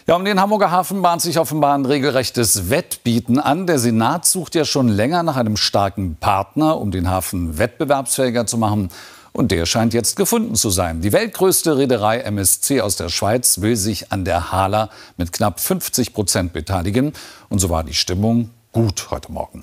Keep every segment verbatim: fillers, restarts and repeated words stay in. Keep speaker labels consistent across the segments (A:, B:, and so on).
A: Ja, um den Hamburger Hafen bahnt sich offenbar ein regelrechtes Wettbieten an. Der Senat sucht ja schon länger nach einem starken Partner, um den Hafen wettbewerbsfähiger zu machen. Und der scheint jetzt gefunden zu sein. Die weltgrößte Reederei M S C aus der Schweiz will sich an der Hala mit knapp fünfzig Prozent beteiligen. Und so war die Stimmung gut heute Morgen.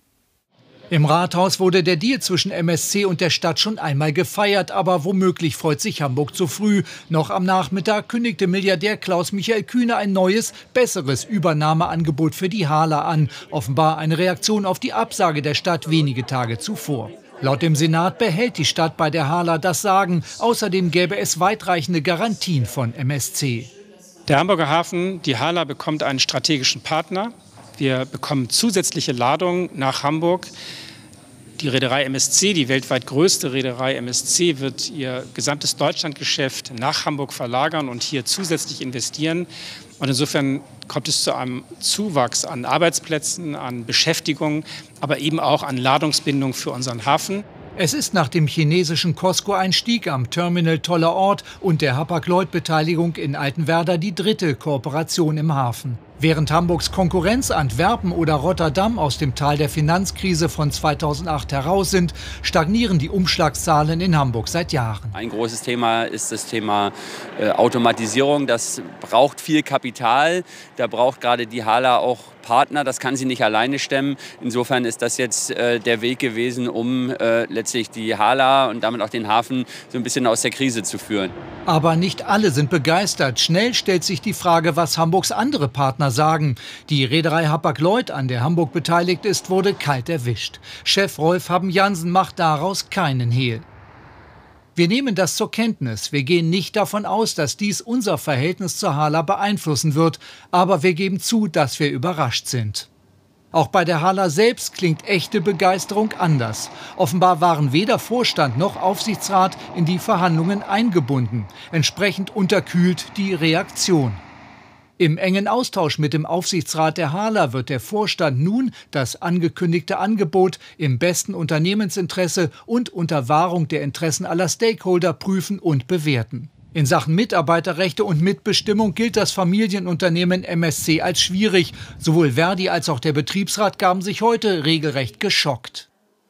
B: Im Rathaus wurde der Deal zwischen M S C und der Stadt schon einmal gefeiert. Aber womöglich freut sich Hamburg zu früh. Noch am Nachmittag kündigte Milliardär Klaus-Michael Kühne ein neues, besseres Übernahmeangebot für die Hala an. Offenbar eine Reaktion auf die Absage der Stadt wenige Tage zuvor. Laut dem Senat behält die Stadt bei der Hala das Sagen. Außerdem gäbe es weitreichende Garantien von M S C.
C: Der Hamburger Hafen, die Hala, bekommt einen strategischen Partner. Wir bekommen zusätzliche Ladungen nach Hamburg. Die Reederei M S C, die weltweit größte Reederei M S C, wird ihr gesamtes Deutschlandgeschäft nach Hamburg verlagern und hier zusätzlich investieren. Und insofern kommt es zu einem Zuwachs an Arbeitsplätzen, an Beschäftigung, aber eben auch an Ladungsbindung für unseren Hafen.
B: Es ist nach dem chinesischen COSCO-Einstieg am Terminal Toller Ort und der Hapag-Lloyd-Beteiligung in Altenwerder die dritte Kooperation im Hafen. Während Hamburgs Konkurrenz Antwerpen oder Rotterdam aus dem Tal der Finanzkrise von zweitausendacht heraus sind, stagnieren die Umschlagszahlen in Hamburg seit Jahren.
D: Ein großes Thema ist das Thema äh, Automatisierung. Das braucht viel Kapital. Da braucht gerade die Hala auch Partner. Das kann sie nicht alleine stemmen. Insofern ist das jetzt äh, der Weg gewesen, um äh, letztlich die Hala und damit auch den Hafen so ein bisschen aus der Krise zu führen.
B: Aber nicht alle sind begeistert. Schnell stellt sich die Frage, was Hamburgs andere Partner sagen. Die Reederei Hapag-Lloyd, an der Hamburg beteiligt ist, wurde kalt erwischt. Chef Rolf Haben-Jansen macht daraus keinen Hehl. Wir nehmen das zur Kenntnis. Wir gehen nicht davon aus, dass dies unser Verhältnis zur Hala beeinflussen wird. Aber wir geben zu, dass wir überrascht sind. Auch bei der Hala selbst klingt echte Begeisterung anders. Offenbar waren weder Vorstand noch Aufsichtsrat in die Verhandlungen eingebunden. Entsprechend unterkühlt die Reaktion. Im engen Austausch mit dem Aufsichtsrat der Hala wird der Vorstand nun das angekündigte Angebot im besten Unternehmensinteresse und unter Wahrung der Interessen aller Stakeholder prüfen und bewerten. In Sachen Mitarbeiterrechte und Mitbestimmung gilt das Familienunternehmen M S C als schwierig. Sowohl Verdi als auch der Betriebsrat gaben sich heute regelrecht geschockt.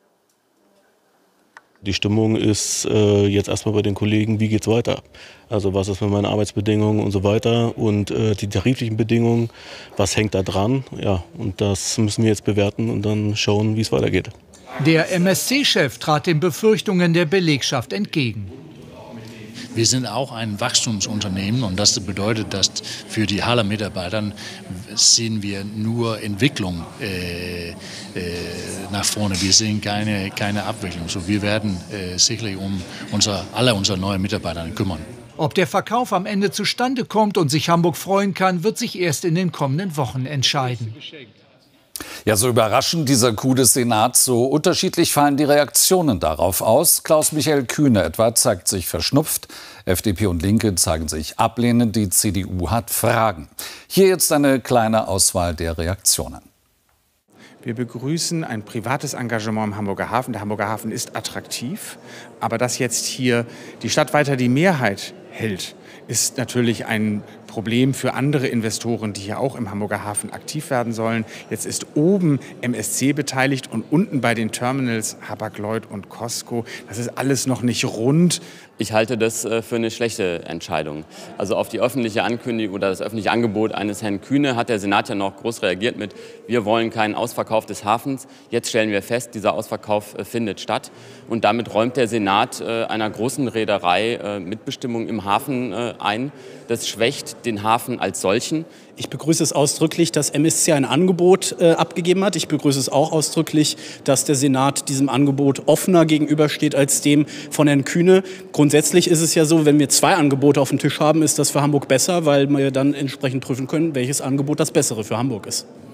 E: Die Stimmung ist äh, jetzt erstmal bei den Kollegen, wie geht's weiter? Also was ist mit meinen Arbeitsbedingungen und so weiter und äh, die tariflichen Bedingungen, was hängt da dran? Ja, und das müssen wir jetzt bewerten und dann schauen, wie es weitergeht.
B: Der M S C-Chef trat den Befürchtungen der Belegschaft entgegen.
F: Wir sind auch ein Wachstumsunternehmen und das bedeutet, dass für die Hala-Mitarbeiter sehen wir nur Entwicklung äh, äh, nach vorne. Wir sehen keine, keine Abwicklung. So, wir werden äh, sicherlich um unser, alle unsere neuen Mitarbeiter kümmern.
B: Ob der Verkauf am Ende zustande kommt und sich Hamburg freuen kann, wird sich erst in den kommenden Wochen entscheiden.
A: Ja, so überraschend dieser Coup des Senats, so unterschiedlich fallen die Reaktionen darauf aus. Klaus-Michael Kühne etwa zeigt sich verschnupft, F D P und Linke zeigen sich ablehnend, die C D U hat Fragen. Hier jetzt eine kleine Auswahl der Reaktionen.
G: Wir begrüßen ein privates Engagement im Hamburger Hafen. Der Hamburger Hafen ist attraktiv, aber dass jetzt hier die Stadt weiter die Mehrheit hält, ist natürlich ein Problem für andere Investoren, die hier auch im Hamburger Hafen aktiv werden sollen. Jetzt ist oben M S C beteiligt und unten bei den Terminals Hapag-Lloyd und COSCO. Das ist alles noch nicht rund.
D: Ich halte das für eine schlechte Entscheidung. Also auf die öffentliche Ankündigung oder das öffentliche Angebot eines Herrn Kühne hat der Senat ja noch groß reagiert mit: Wir wollen keinen Ausverkauf des Hafens. Jetzt stellen wir fest, dieser Ausverkauf findet statt. Und damit räumt der Senat einer großen Reederei Mitbestimmung im Hafen ein. Das schwächt den Hafen als solchen.
H: Ich begrüße es ausdrücklich, dass M S C ein Angebot äh, abgegeben hat. Ich begrüße es auch ausdrücklich, dass der Senat diesem Angebot offener gegenübersteht als dem von Herrn Kühne. Grundsätzlich ist es ja so, wenn wir zwei Angebote auf dem Tisch haben, ist das für Hamburg besser, weil wir dann entsprechend prüfen können, welches Angebot das bessere für Hamburg ist.